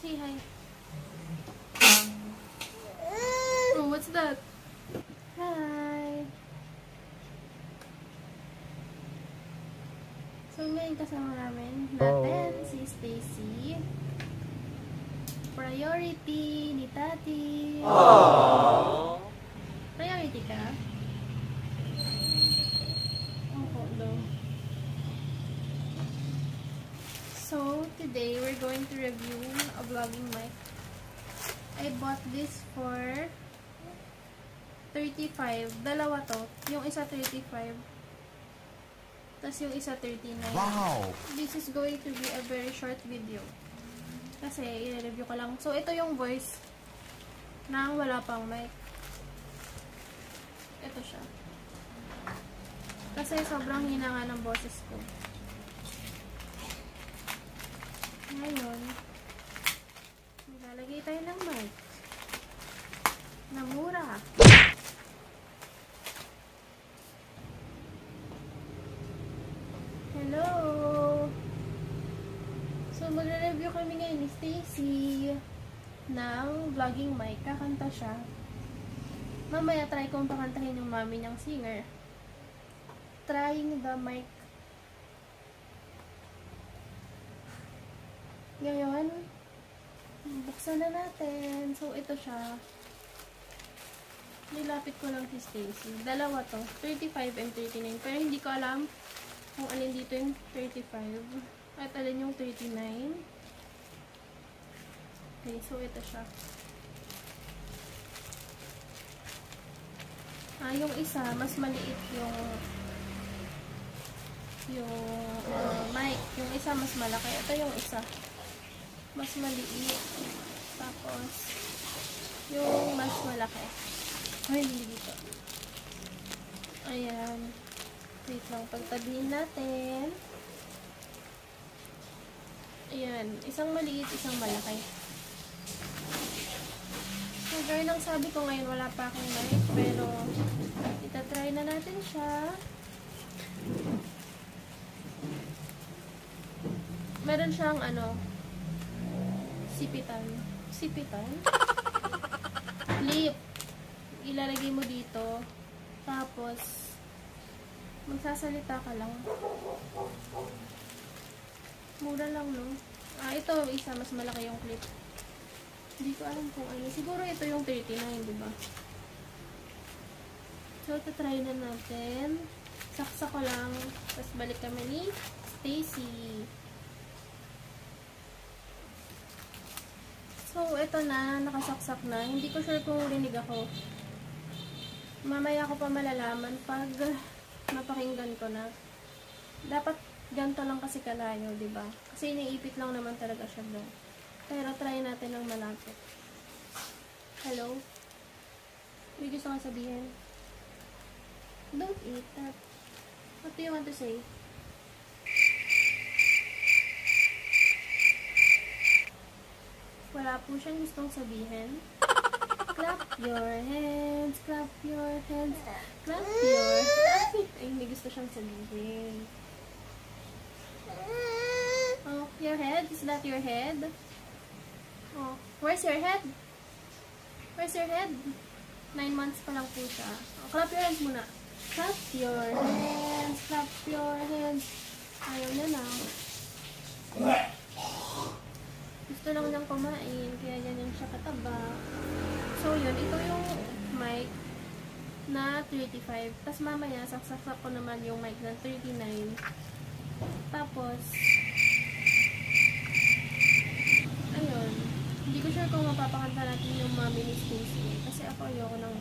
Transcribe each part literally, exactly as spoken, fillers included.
Say hi. Oh, what's that? Hi. So, ngayon kasama namin natin oh. si Stacy. Priority ni Tati. Aww. Priority ka? Oo, no. So, today we're going to review a vlogging mic. I bought this for thirty-five. Dalawa to. Yung isa thirty-five. Tapos yung isa thirty-nine. Wow! This is going to be a very short video. Kasi, i-review ko lang. So, ito yung voice nang wala pang mic. Ito siya. Kasi, sobrang hina nga ng boses ko. Ngayon, maglalagay tayo ng mic. Na mura. Hello! So, magre-review kami ngayon ni Stacy ng vlogging mic. Kakanta siya. Mamaya, try kong pakantahin yung mami niyang singer. Trying the mic. Ngayon, buksan na natin. So, ito siya. Nilapit ko lang si Stacy. Dalawa to. thirty-five and thirty-nine. Pero hindi ko alam kung alin dito yung thirty-five. At alin yung thirty-nine. Okay, so ito siya. Ah, yung isa, mas maliit yung yung uh, mic. Yung isa, mas malaki. Ito yung isa. Mas maliit. Tapos, yung mas malaki. Ay, hindi dito. Ayan. Wait lang, pagtabihin natin. Ayan, isang maliit, isang malaki. So, gaya ng sabi ko ngayon, wala pa akong mic, pero itatry na natin siya. Meron siyang, ano, sipitan. Sipitan? Clip. Ilalagay mo dito. Tapos, magsasalita ka lang. Mura lang, no? Ah, ito, isa, mas malaki yung clip. Hindi ko alam kung ano. Siguro ito yung thirty-nine, diba? So, tatry na natin. Saksa ko lang. Tapos, balik kami ni Stacy. So, ito na. Nakasaksak na. Hindi ko sure kung rinig ako. Mamaya ko pa malalaman pag mapakinggan ko na. Dapat ganito lang kasi kalayo, diba? Kasi iniipit lang naman talaga siya doon. Pero try natin ng malapit. Hello? May gusto kang sabihin? Don't eat that. What do you want to say? Wala po siyang gustong sabihin. Clap your hands, clap your hands, clap your... Ay, may gusto siyang sabihin. Oh, your head? Is that your head? Oh, where's your head? Where's your head? Nine months pa lang po siya. Oh, clap your hands muna. Clap your hands, clap your hands. Ayaw na na. Gusto lang niyang kumain, kaya ganyan siya kataba. So, yun. Ito yung mic na thirty-five. Tapos mamaya, saksak ko naman yung mic na thirty-nine. Tapos, ayun. Hindi ko sure kung mapapakanta natin yung mami ni Stacy. Kasi ako ayoko nang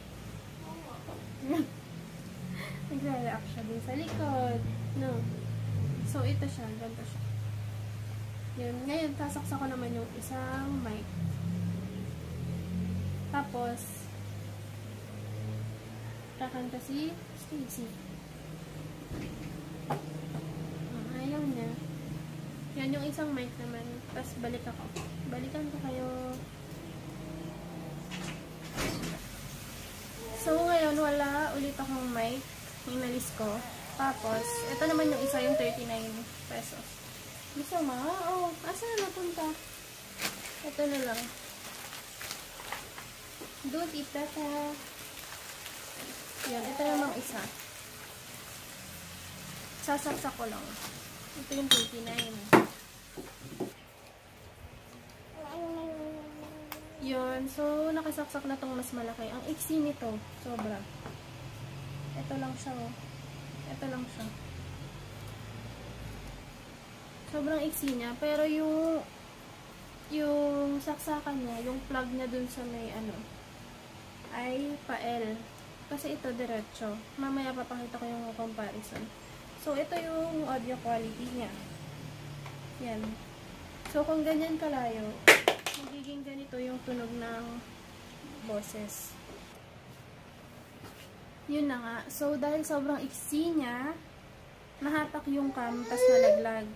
nagre-react siya din sa likod. No. So, ito siya. Ganito siya. Yun. Ngayon, sasaksak ko naman yung isang mic. Tapos, kakanta si Stacy. Ayaw niya. Yan yung isang mic naman. Tapos balik ako. Balikan ko kayo. So, ngayon wala ulit akong mic. Inalis ko. Tapos, ito naman yung isa yung thirty-nine pesos. Gusto mo? Oo. Oh, asa na napunta? Ito na lang. Don't eat that, ha. Yan, ito namang isa. Sasaksak ko lang. Ito yung thirty-nine. Yun. So, nakasaksak na tong mas malaki. Ang iksi nito. Sobra. Ito lang siya, oh. Ito lang siya. Sobrang iksi niya. Pero yung yung saksakan niya, yung plug niya dun sa may ano, ay pa-L. Kasi ito diretso. Mamaya papakita ko yung comparison. So, ito yung audio quality niya. Yan. So, kung ganyan kalayo, magiging ganito yung tunog ng boses. Yun na nga. So, dahil sobrang iksi niya, nahatak yung cam, tas nalaglag.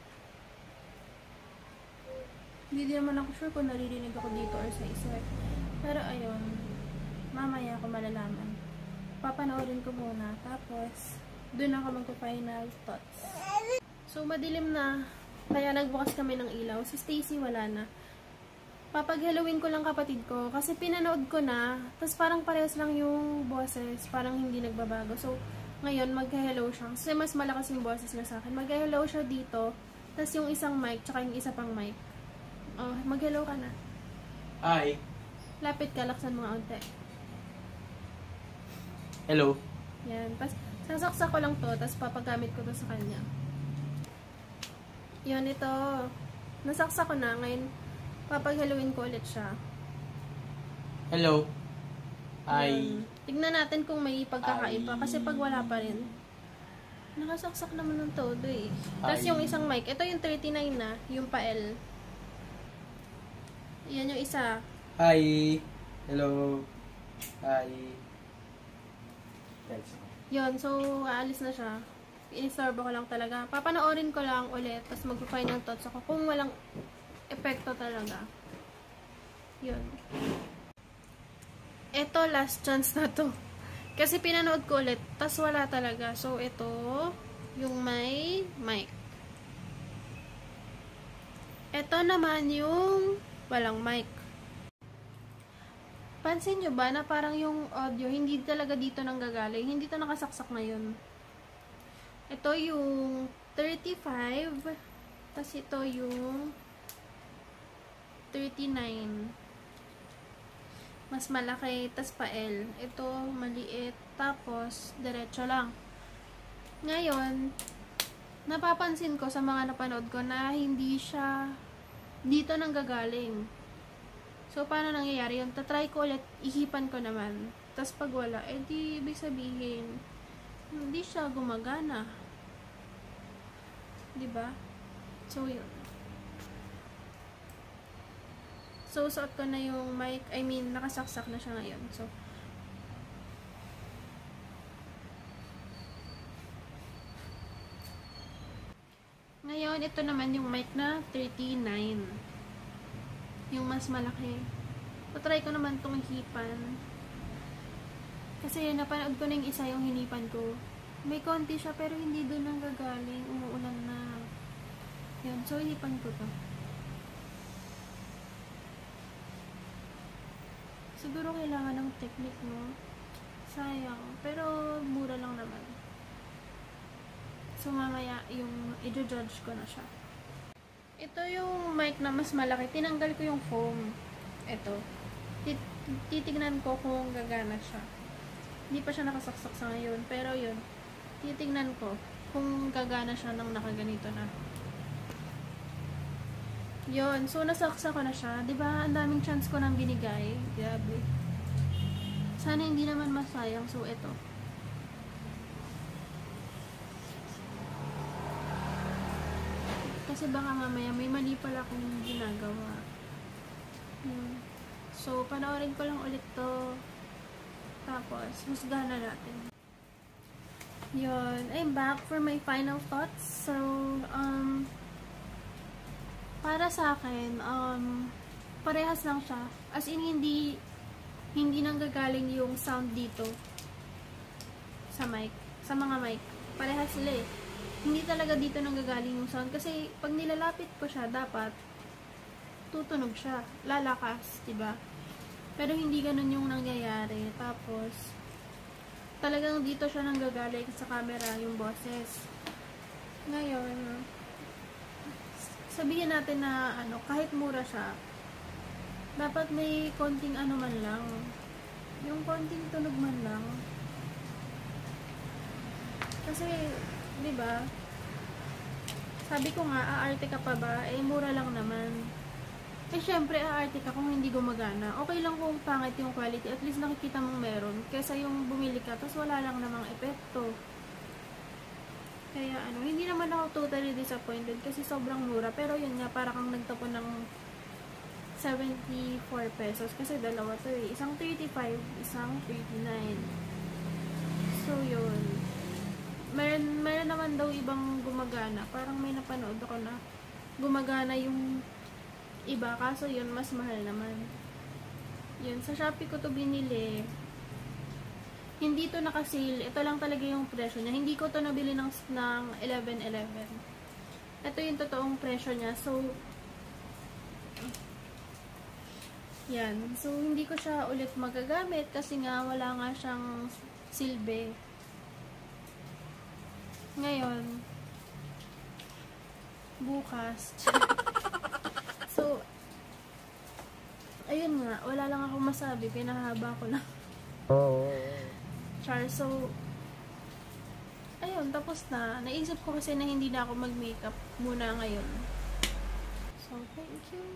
Hindi din naman ako sure kung naririnig ako dito or sa isa. Pero, ayun. Mamaya ako malalaman. Papanoorin ko muna. Tapos, doon ako magpa-final thoughts. So, madilim na. Kaya nagbukas kami ng ilaw. Si Stacy wala na. Papag-Halloween ko lang kapatid ko. Kasi pinanood ko na. Tapos parang parehas lang yung boses. Parang hindi nagbabago. So, ngayon mag-hello siya. Kasi mas malakas yung boses niya sa akin. Mag-hello siya dito. Tapos yung isang mic, tsaka yung isa pang mic. Oh, mag-hello ka na. Hi. Lapit ka, laksan mga unti. Hello. Yan. Tapos, sasaksak ko lang to, tapos papagamit ko to sa kanya. Yun, ito. Nasaksak ko na. Ngayon, papag-Halloween ko ulit siya. Hello. Hi. Yun. Tignan natin kung may pagkakaiba. Kasi pag wala pa rin, nakasaksak naman ng todo eh. Tapos yung isang mic, ito yung thirty-nine na, yung pa-L. Yan yung isa. Hi. Hello. Hi. Thanks. Yun, so aalis na siya. Inistorbo ko lang talaga. Papanoorin ko lang ulit, tapos mag-final thoughts ako kung walang epekto talaga. Yun. Ito, last chance na to. Kasi pinanood ko ulit, tapos wala talaga. So, ito, yung may mic. Ito naman yung walang mic. Pansin nyo ba na parang yung audio, hindi talaga dito nanggagaling. Hindi to nakasaksak na yun. Ito yung thirty-five. Tapos ito yung thirty-nine. Mas malaki. Tapos pa L. Ito maliit. Tapos diretso lang. Ngayon, napapansin ko sa mga napanood ko na hindi siya dito nanggagaling. So, paano nangyayari yun? Tatry ko ulit, ihipan ko naman. Tapos pag wala, eh di ibig sabihin, hindi siya gumagana. Diba? So, yun. So, suot ko na yung mic. I mean, nakasaksak na siya ngayon. So, ngayon, ito naman yung mic na thirty-nine. Yung mas malaki. So, try ko naman itong hipan. Kasi napanood ko na yung isa yung hinipan ko. May konti siya pero hindi doon nang gagaling. Umuulan na. Yan. So, hinipan ko to. Siguro kailangan ng technique, no? Sayang. Pero, mura lang naman. So, mamaya yung i-judge ko na siya. Ito yung mic na mas malaki. Tinanggal ko yung foam. Ito. Titignan ko kung gagana siya. Hindi pa siya nakasaksak sa ngayon. Pero yun. Titignan ko kung gagana siya nang nakaganito na. Yun. So, nasaksak ko na siya. Diba, ang daming chance ko nang binigay. Grabe. Sana hindi naman masayang. So, ito. Kasi baka mamaya may mali pala akong ginagawa. Hmm. So, panoorin ko lang ulit to. Tapos, husgahan na natin. Yun. I'm back for my final thoughts. So, um, para sa akin, um, parehas lang siya. As in, hindi, hindi nanggagaling yung sound dito sa mic. Sa mga mic. Parehas sila eh. Hindi talaga dito nanggagaling yung sound. Kasi, pag nilalapit ko siya, dapat tutunog siya. Lalakas, diba? Pero hindi ganun yung nangyayari. Tapos, talagang dito siya nanggagaling sa camera yung boses. Ngayon, sabihin natin na ano, kahit mura siya, dapat may konting ano man lang. Yung konting tunog man lang. Kasi, di ba? Sabi ko nga, aarte ka pa ba? Eh, mura lang naman. Eh, syempre, aarte ka kung hindi gumagana. Okay lang kung pangit yung quality. At least nakikita mong meron. Kesa yung bumili ka, tapos wala lang namang epekto. Kaya, ano, hindi naman ako totally disappointed kasi sobrang mura. Pero yun nga, para kang nagtapon ng seventy-four pesos. Kasi dalawa to eh. Isang thirty-five, isang thirty-nine. So, yun. Meron, meron naman daw ibang gumagana. Parang may napanood ako na gumagana yung iba. Kaso yun, mas mahal naman. Yun, sa Shopee ko to binili. Hindi to naka-sale. Ito lang talaga yung presyo niya. Hindi ko to nabili ng, ng eleven eleven. Ito yung totoong presyo niya. So, yan. So, hindi ko siya ulit magagamit kasi nga wala nga siyang silbi. Ngayon, bukas. So, ayun nga, wala lang akong masabi. Pinahaba ko lang. Char, so, ayun, tapos na. Naisip ko kasi na hindi na ako mag-makeup muna ngayon. So, thank you.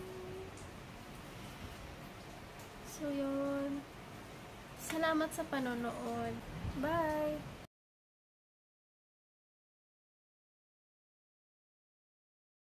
So, yun. Salamat sa panonood. Bye!